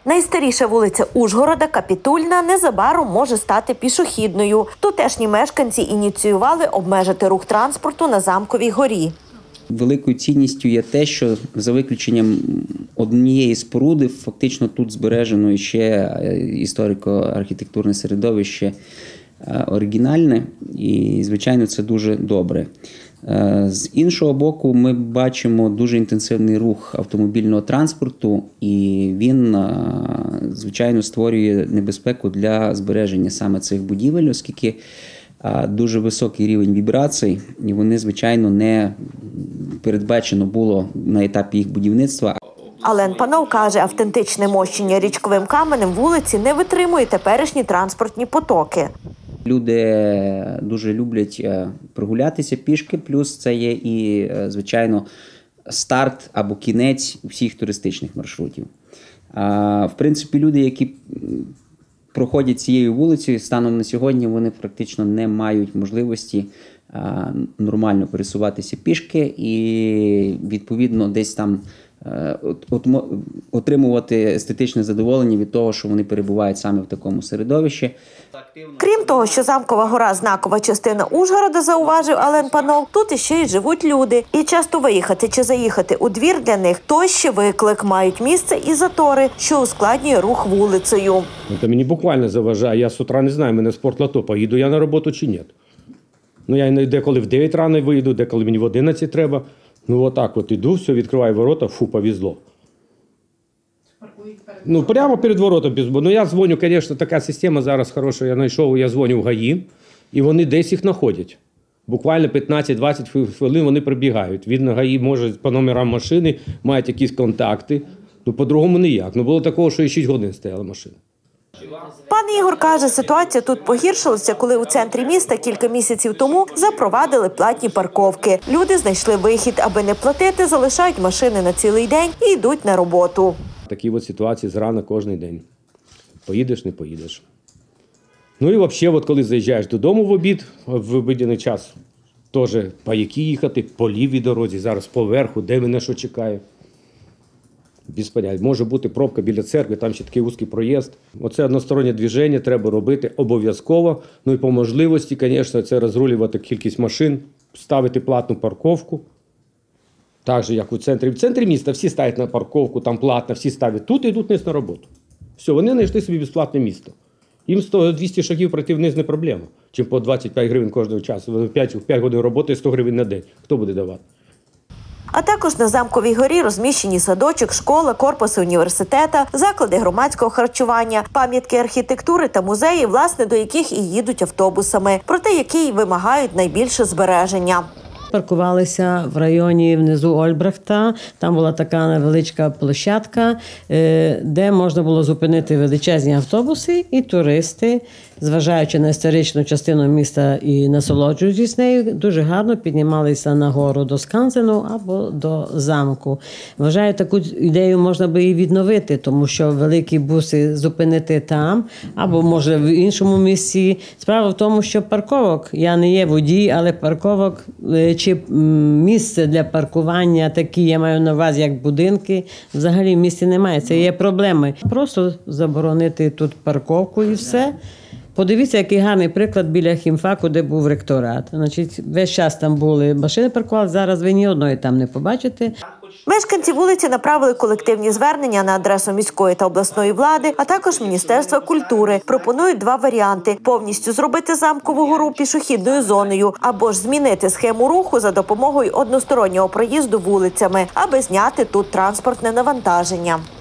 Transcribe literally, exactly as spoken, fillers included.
Найстаріша вулиця Ужгорода, Капітульна, незабаром може стати пішохідною. Тутешні мешканці ініціювали обмежити рух транспорту на Замковій горі. Великою цінністю є те, що за виключенням однієї споруди фактично тут збережено ще історико-архітектурне середовище оригінальне і, звичайно, це дуже добре. З іншого боку, ми бачимо дуже інтенсивний рух автомобільного транспорту, і він, звичайно, створює небезпеку для збереження саме цих будівель, оскільки дуже високий рівень вібрацій, і вони, звичайно, не передбачено було на етапі їх будівництва. Ален Панов каже, автентичне мощення річковим каменем вулиці не витримує теперішні транспортні потоки. Люди дуже люблять прогулятися пішки, плюс це є і, звичайно, старт або кінець всіх туристичних маршрутів. В принципі, люди, які проходять цією вулицею, станом на сьогодні вони практично не мають можливості нормально пересуватися пішки і, відповідно, десь там отримувати естетичне задоволення від того, що вони перебувають саме в такому середовищі. Крім того, що Замкова гора – знакова частина Ужгорода, зауважив Ален Панов, тут іще й живуть люди. І часто виїхати чи заїхати у двір для них – то ще виклик. Мають місце і затори, що ускладнює рух вулицею. Це мені буквально заважає. Я з утра не знаю, мене спортлото, поїду я на роботу чи ні. Ну, я деколи в дев'ять рано виїду, деколи мені в одинадцять треба. Ну, отак от іду, все, відкриваю ворота, фу, повезло. Ну, прямо перед воротом. Ну, я дзвоню, звісно, така система зараз хороша, я знайшов, я дзвоню в ГАІ, і вони десь їх знаходять. Буквально п'ятнадцять-двадцять хвилин вони прибігають. Видно, ГАІ може по номерам машини, мають якісь контакти. Ну, по-другому ніяк. Ну, було такого, що і шість годин стояла машина. Пан Ігор каже, ситуація тут погіршилася, коли у центрі міста кілька місяців тому запровадили платні парковки. Люди знайшли вихід, аби не платити, залишають машини на цілий день і йдуть на роботу. Такі от ситуації зрана кожен день. Поїдеш – не поїдеш. Ну і взагалі, от коли заїжджаєш додому в обід, в обідній час, теж по якій їхати, по лівій дорозі, зараз поверху, де мене що чекає. Без поняття. Може бути пробка біля церкви, там ще такий вузький проїзд. Оце одностороннє движення треба робити обов'язково. Ну і по можливості, звісно, це розрулювати кількість машин, ставити платну парковку. Так же, як у центрі. В центрі міста всі ставлять на парковку, там платна, всі ставлять тут і йдуть вниз на роботу. Все, вони знайшли собі безплатне місто. Їм сто-двісті шагів пройти вниз не проблема, чим по двадцять п'ять гривень кожного часу. п'ять годин роботи, сто гривень на день. Хто буде давати? А також на Замковій горі розміщені садочок, школа, корпуси університета, заклади громадського харчування, пам'ятки архітектури та музеї, власне, до яких і їдуть автобусами, проте які вимагають найбільше збереження. Паркувалися в районі внизу Ольбрехта, там була така невеличка площадка, де можна було зупинити величезні автобуси і туристи, зважаючи на історичну частину міста і насолоджуючись нею, дуже гарно піднімалися на гору до Скансену або до замку. Вважаю, таку ідею можна би і відновити, тому що великі буси зупинити там, або може в іншому місці. Справа в тому, що парковок, я не є водій, але парковок чи місце для паркування такі, я маю на увазі, як будинки, взагалі в місті немає. Це є проблеми. Просто заборонити тут парковку і все. Подивіться, який гарний приклад біля хімфаку, де був ректорат. Значить, весь час там були машини паркували, зараз ви ні одної там не побачите. Мешканці вулиці направили колективні звернення на адресу міської та обласної влади, а також Міністерства культури. Пропонують два варіанти – повністю зробити Замкову гору пішохідною зоною або ж змінити схему руху за допомогою одностороннього проїзду вулицями, аби зняти тут транспортне навантаження.